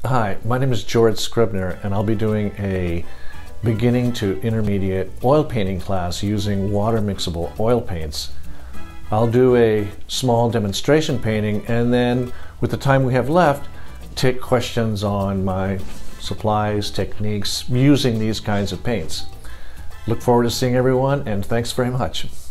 Hi, my name is George Scribner, and I'll be doing a beginning to intermediate oil painting class using water mixable oil paints. I'll do a small demonstration painting, and then with the time we have left, take questions on my supplies, techniques, using these kinds of paints. Look forward to seeing everyone, and thanks very much.